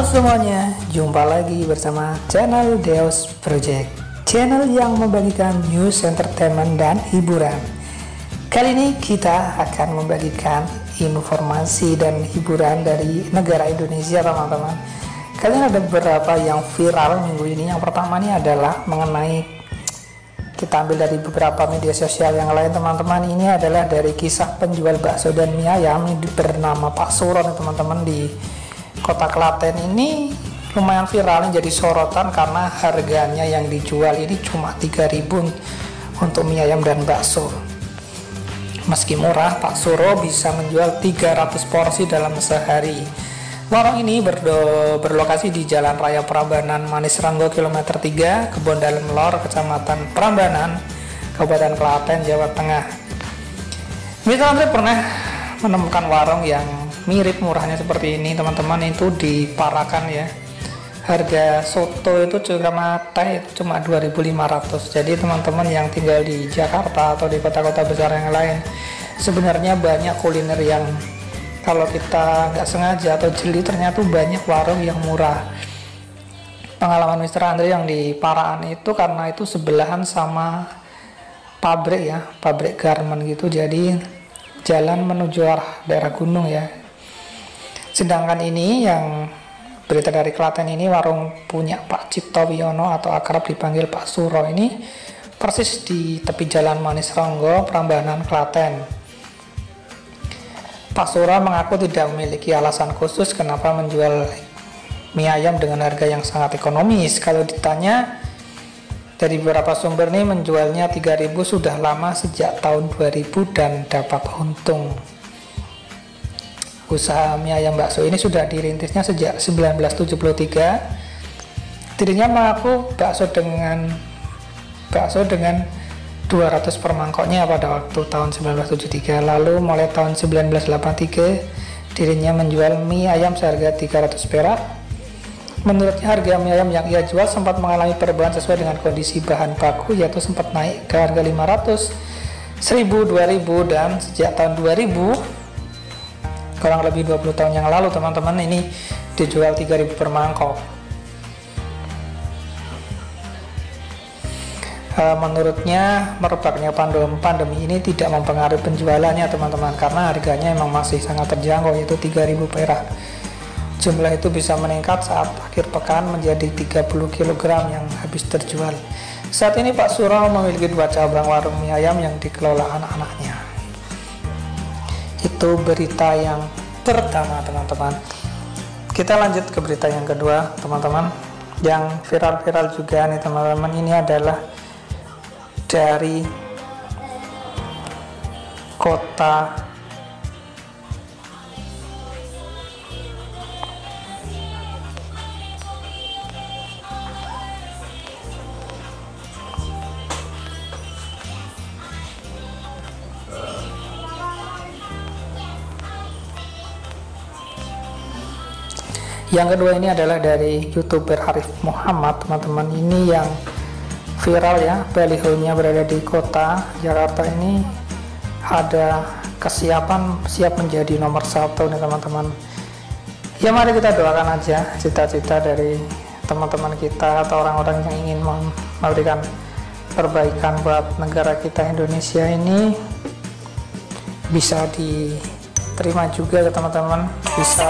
Halo semuanya, jumpa lagi bersama channel Deos Project, channel yang membagikan news, entertainment, dan hiburan. Kali ini kita akan membagikan informasi dan hiburan dari negara Indonesia, teman-teman. Kalian ada beberapa yang viral minggu ini. Yang pertama ini adalah mengenai, kita ambil dari beberapa media sosial yang lain, teman-teman. Ini adalah dari kisah penjual bakso dan mie ayam bernama Pak Suron, teman-teman, di Kota Klaten. Ini lumayan viral, jadi sorotan karena harganya yang dijual ini cuma 3.000 untuk mie ayam dan bakso. Meski murah, Pak Suro bisa menjual 300 porsi dalam sehari. Warung ini berlokasi di Jalan Raya Prambanan, Manis Ranggo, kilometer 3, Kebon Dalem Lor, Kecamatan Prambanan, Kabupaten Klaten, Jawa Tengah. Mitra Andre pernah menemukan warung yang mirip murahnya seperti ini, teman-teman. Itu di Parakan ya. Harga soto itu juga teh itu cuma 2.500. Jadi teman-teman yang tinggal di Jakarta atau di kota-kota besar yang lain, sebenarnya banyak kuliner yang kalau kita nggak sengaja atau jeli, ternyata banyak warung yang murah. Pengalaman Mr. Andre yang di Parakan itu karena itu sebelahan sama pabrik ya, pabrik garment gitu. Jadi jalan menuju arah daerah gunung ya. Sedangkan ini yang berita dari Klaten ini, warung punya Pak Cipto Wiono atau akrab dipanggil Pak Suro, ini persis di tepi Jalan Manis Ranggo, Prambanan, Klaten. Pak Suro mengaku tidak memiliki alasan khusus kenapa menjual mie ayam dengan harga yang sangat ekonomis. Kalau ditanya dari beberapa sumber nih, menjualnya 3.000 sudah lama, sejak tahun 2000 dan dapat untung. Usaha mie ayam bakso ini sudah dirintisnya sejak 1973. Dirinya mengaku bakso dengan 200 per mangkoknya pada waktu tahun 1973. Lalu mulai tahun 1983 dirinya menjual mie ayam seharga 300 perak. Menurutnya harga mie ayam yang ia jual sempat mengalami perubahan sesuai dengan kondisi bahan baku, yaitu sempat naik ke harga 500, 1.000, 2.000, dan sejak tahun 2000, kurang lebih 20 tahun yang lalu, teman-teman, ini dijual 3.000 per mangkok. Menurutnya merebaknya pandemi ini tidak mempengaruhi penjualannya, teman-teman, karena harganya memang masih sangat terjangkau, yaitu 3.000 perak. Jumlah itu bisa meningkat saat akhir pekan menjadi 30 kg yang habis terjual. Saat ini Pak Suro memiliki 2 cabang warung mie ayam yang dikelola anak-anaknya. Itu berita yang pertama, teman-teman. Kita lanjut ke berita yang kedua, teman-teman. Yang viral-viral juga nih, teman-teman. Ini adalah dari kota Yang kedua ini adalah dari YouTuber Arif Muhammad, teman-teman. Ini yang viral ya, balihonya berada di kota Jakarta. Ini ada kesiapan siap menjadi nomor 1 nih, teman-teman. Ya, mari kita doakan aja cita-cita dari teman-teman kita atau orang-orang yang ingin memberikan perbaikan buat negara kita Indonesia ini bisa diterima juga ya, teman-teman, bisa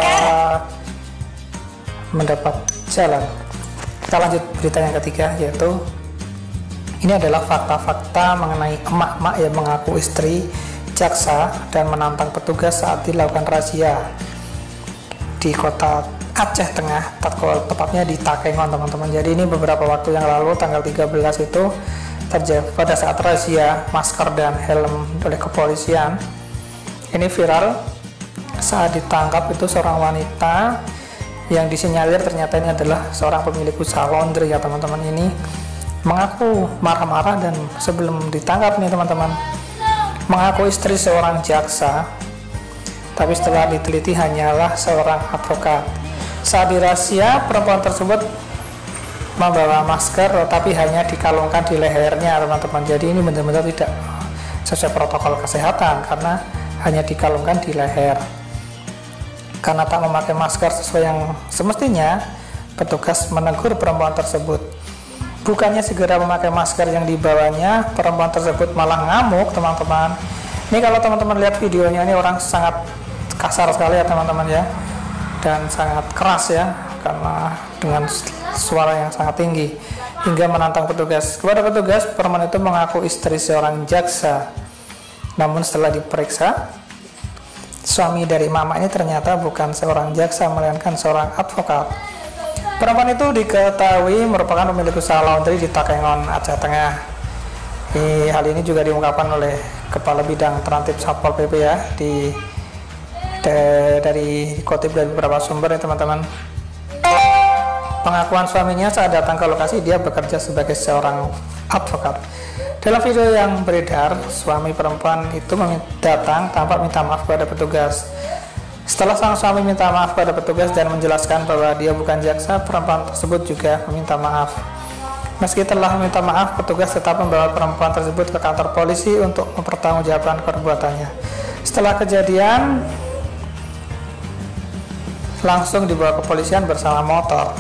mendapat jalan. Kita lanjut berita yang ketiga, yaitu ini adalah fakta-fakta mengenai emak-emak yang mengaku istri jaksa dan menantang petugas saat dilakukan razia di kota Aceh Tengah, tepatnya di Takengon, teman-teman. Jadi ini beberapa waktu yang lalu, tanggal 13 itu terjadi pada saat razia masker dan helm oleh kepolisian. Ini viral saat ditangkap itu seorang wanita yang disinyalir ternyata ini adalah seorang pemilik usaha laundry ya, teman-teman. Ini mengaku marah-marah dan sebelum ditangkap nih, teman-teman, mengaku istri seorang jaksa, tapi setelah diteliti hanyalah seorang advokat. Saat dirazia, perempuan tersebut membawa masker tapi hanya dikalungkan di lehernya, teman-teman. Jadi ini benar-benar tidak sesuai protokol kesehatan karena hanya dikalungkan di leher. Karena tak memakai masker sesuai yang semestinya, petugas menegur perempuan tersebut. Bukannya segera memakai masker yang dibawanya, perempuan tersebut malah ngamuk, teman-teman. Ini kalau teman-teman lihat videonya, ini orang sangat kasar sekali ya teman-teman ya, dan sangat keras ya, karena dengan suara yang sangat tinggi hingga menantang petugas. Kepada petugas, perempuan itu mengaku istri seorang jaksa. Namun setelah diperiksa, suami dari mama ini ternyata bukan seorang jaksa, melainkan seorang advokat. Perempuan itu diketahui merupakan pemilik usaha laundry di Takengon, Aceh Tengah. Hal ini juga diungkapkan oleh Kepala Bidang Terantib Satpol PP ya, dari dikutip dari beberapa sumber ya teman-teman. Pengakuan suaminya saat datang ke lokasi, dia bekerja sebagai seorang advokat. Dalam video yang beredar, suami perempuan itu datang tanpa minta maaf kepada petugas. Setelah sang suami minta maaf kepada petugas dan menjelaskan bahwa dia bukan jaksa, perempuan tersebut juga meminta maaf. Meski telah meminta maaf, petugas tetap membawa perempuan tersebut ke kantor polisi untuk mempertanggungjawabkan perbuatannya. Setelah kejadian, langsung dibawa ke kepolisian bersama motor.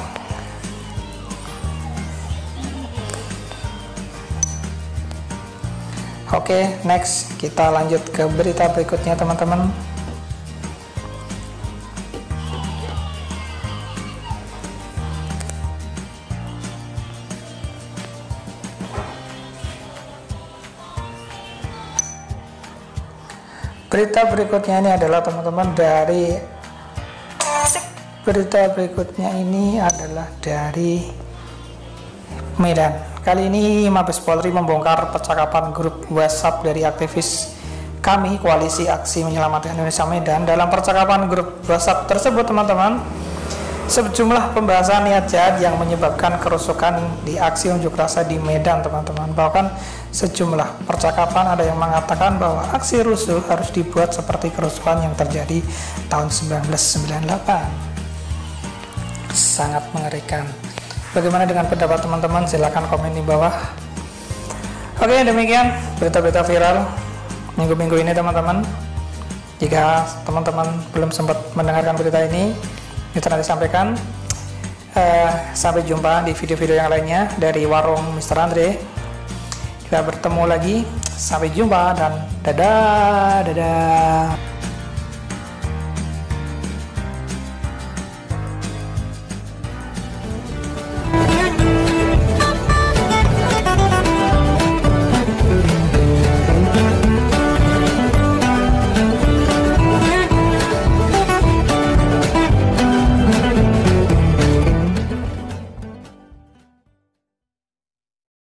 Oke, next kita lanjut ke berita berikutnya teman-teman. Berita berikutnya ini adalah teman-teman dari Medan. Kali ini Mabes Polri membongkar percakapan grup WhatsApp dari aktivis kami Koalisi Aksi Menyelamatkan Indonesia Medan. Dalam percakapan grup WhatsApp tersebut teman-teman, sejumlah pembahasan niat jahat yang menyebabkan kerusukan di aksi unjuk rasa di Medan teman-teman. Bahkan sejumlah percakapan ada yang mengatakan bahwa aksi rusuh harus dibuat seperti kerusuhan yang terjadi tahun 1998. Sangat mengerikan. Bagaimana dengan pendapat teman-teman? Silahkan komen di bawah. Oke, demikian berita-berita viral minggu-minggu ini teman-teman. Jika teman-teman belum sempat mendengarkan berita ini telah disampaikan. Sampai jumpa di video-video yang lainnya dari Warung Mr. Andre. Kita bertemu lagi. Sampai jumpa dan dadah.